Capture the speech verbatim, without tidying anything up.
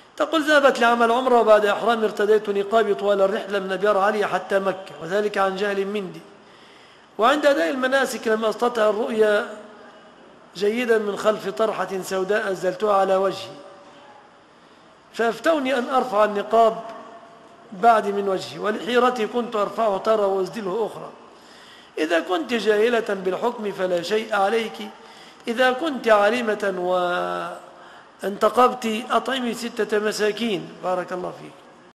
تقول ذهبت لعمل عمره وبعد إحرامي ارتديت نقابي طوال الرحلة من أبيار علي حتى مكة، وذلك عن جهل مني، وعند أداء المناسك لم أستطع الرؤية جيدا من خلف طرحة سوداء أزلتها على وجهي، فأفتوني أن أرفع النقاب بعد من وجهي، ولحيرتي كنت أرفعه ترى وأسدله أخرى. إذا كنت جاهلة بالحكم فلا شيء عليك، إذا كنت عالمة وانتقبت أطعمي ستة مساكين. بارك الله فيك.